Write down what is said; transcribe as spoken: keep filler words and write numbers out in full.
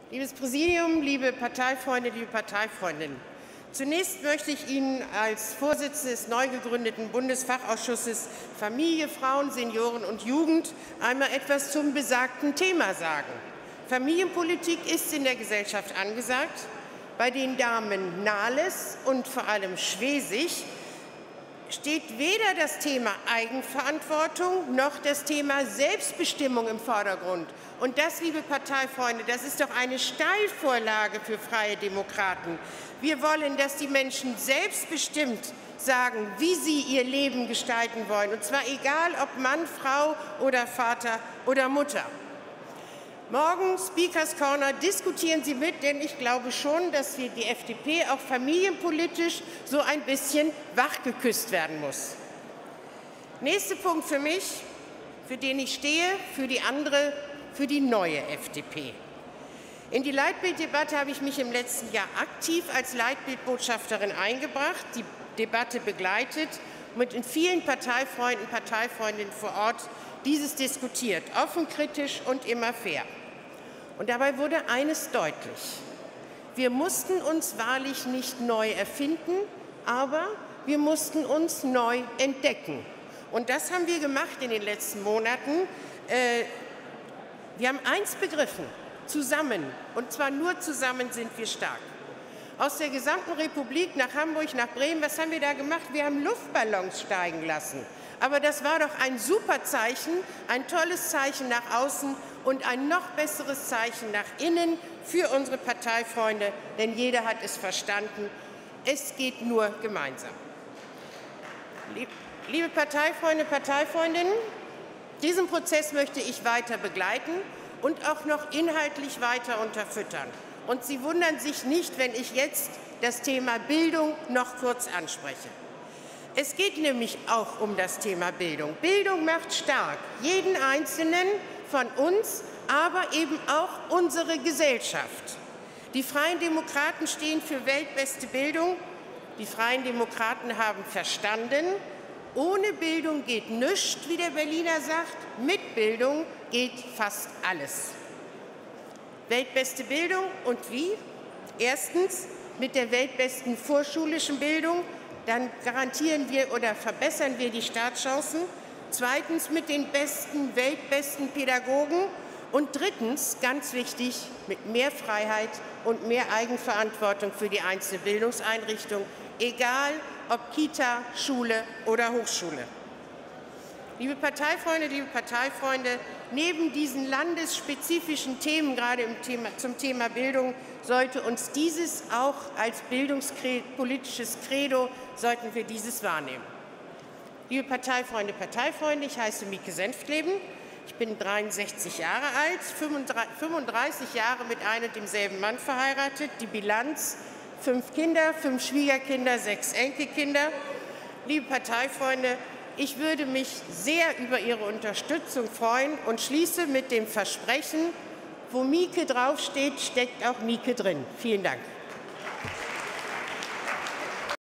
Liebes Präsidium, liebe Parteifreunde, liebe Parteifreundinnen! Zunächst möchte ich Ihnen als Vorsitzende des neu gegründeten Bundesfachausschusses Familie, Frauen, Senioren und Jugend einmal etwas zum besagten Thema sagen. Familienpolitik ist in der Gesellschaft angesagt. Bei den Damen Nahles und vor allem Schwesig steht weder das Thema Eigenverantwortung noch das Thema Selbstbestimmung im Vordergrund. Und das, liebe Parteifreunde, das ist doch eine Steilvorlage für Freie Demokraten. Wir wollen, dass die Menschen selbstbestimmt sagen, wie sie ihr Leben gestalten wollen, und zwar egal, ob Mann, Frau oder Vater oder Mutter. Morgen, Speakers Corner, diskutieren Sie mit, denn ich glaube schon, dass wir die F D P auch familienpolitisch so ein bisschen wachgeküsst werden muss. Nächster Punkt für mich, für den ich stehe, für die andere, für die neue F D P. In die Leitbilddebatte habe ich mich im letzten Jahr aktiv als Leitbildbotschafterin eingebracht, die Debatte begleitet und mit vielen Parteifreunden, Parteifreundinnen vor Ort dieses diskutiert, offen, kritisch und immer fair. Und dabei wurde eines deutlich. Wir mussten uns wahrlich nicht neu erfinden, aber wir mussten uns neu entdecken. Und das haben wir gemacht in den letzten Monaten. Wir haben eins begriffen: Zusammen, und zwar nur zusammen sind wir stark. Aus der gesamten Republik nach Hamburg, nach Bremen, was haben wir da gemacht? Wir haben Luftballons steigen lassen. Aber das war doch ein super Zeichen, ein tolles Zeichen nach außen und ein noch besseres Zeichen nach innen für unsere Parteifreunde, denn jeder hat es verstanden. Es geht nur gemeinsam. Liebe Parteifreunde, Parteifreundinnen, diesen Prozess möchte ich weiter begleiten und auch noch inhaltlich weiter unterfüttern. Und Sie wundern sich nicht, wenn ich jetzt das Thema Bildung noch kurz anspreche. Es geht nämlich auch um das Thema Bildung. Bildung macht stark, jeden Einzelnen von uns, aber eben auch unsere Gesellschaft. Die Freien Demokraten stehen für weltbeste Bildung. Die Freien Demokraten haben verstanden, ohne Bildung geht nichts, wie der Berliner sagt. Mit Bildung geht fast alles. Weltbeste Bildung und wie? Erstens mit der weltbesten vorschulischen Bildung. Dann garantieren wir oder verbessern wir die Startchancen. Zweitens mit den besten, weltbesten Pädagogen. Und drittens, ganz wichtig, mit mehr Freiheit und mehr Eigenverantwortung für die einzelne Bildungseinrichtung, egal ob Kita, Schule oder Hochschule. Liebe Parteifreunde, liebe Parteifreunde, neben diesen landesspezifischen Themen, gerade im Thema, zum Thema Bildung, sollte uns dieses auch als bildungspolitisches Credo, sollten wir dieses wahrnehmen. Liebe Parteifreunde, Parteifreunde, ich heiße Mieke Senftleben, ich bin dreiundsechzig Jahre alt, fünfunddreißig Jahre mit einem und demselben Mann verheiratet, die Bilanz: fünf Kinder, fünf Schwiegerkinder, sechs Enkelkinder. Liebe Parteifreunde, ich würde mich sehr über Ihre Unterstützung freuen und schließe mit dem Versprechen: Wo Mieke draufsteht, steckt auch Mieke drin. Vielen Dank.